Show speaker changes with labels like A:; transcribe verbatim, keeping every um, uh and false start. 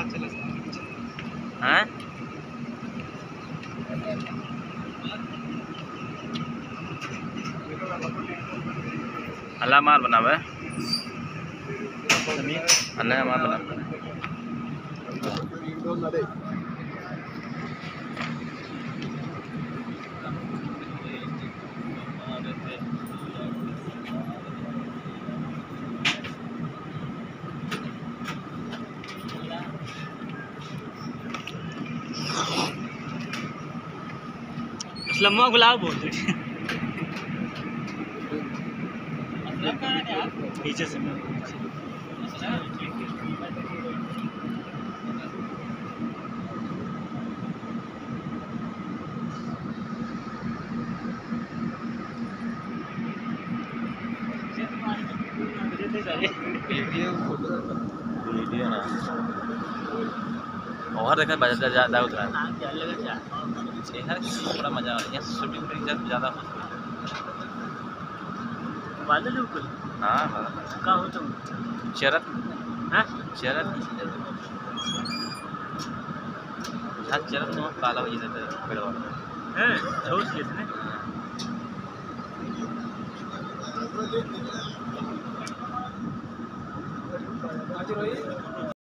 A: हैं अल्लाह माल बनावे अल्लाह माल बनावे
B: लम्मा गुलाब बोलते पीछे से
A: वीडियो ना और देखा बजा ज़्यादा उतरा है थोड़ा मजा आ रहा है शूटिंग ज़्यादा
B: बादल है ऊपर।
A: हाँ
B: कहाँ हो तुम?
A: शरद
B: हाँ
A: शरद हाँ शरद में काला हो जाता है पेड़ वाला
B: हैं छोड़ इसने